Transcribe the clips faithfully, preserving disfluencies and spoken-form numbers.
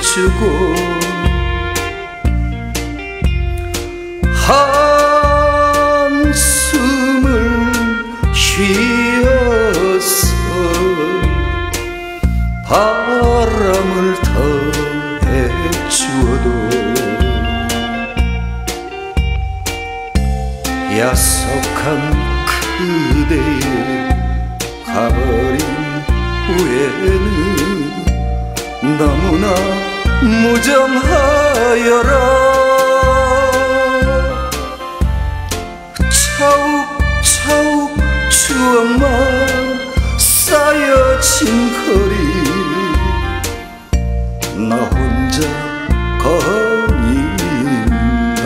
해주고 한숨을 쉬어서 바람을 더해주어도 야속한 그대의 가버린 후에는 너무나 무정하여라. 차욱차욱 추억만 쌓여진 거리 나 혼자 거닌다.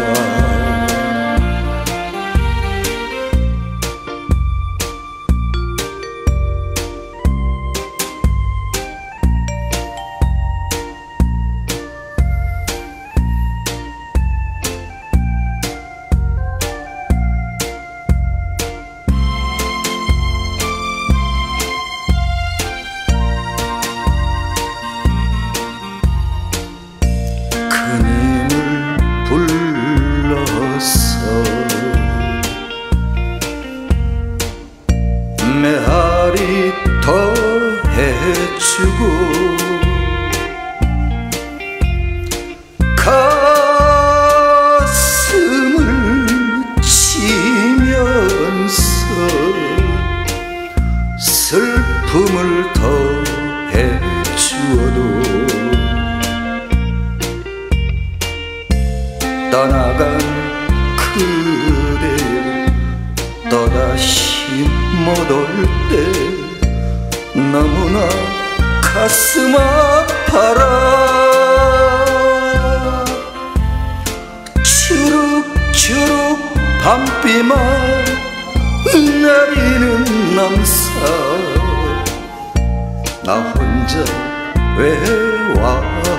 그님을 불러서 메아리 더해주고 가슴을 치면서 슬픔을 더해주어도 떠나간 그대 또다시 못 올 때 너무나 가슴 아파라. 주룩주룩 밤비만 내리는 남산 나 혼자 왜 와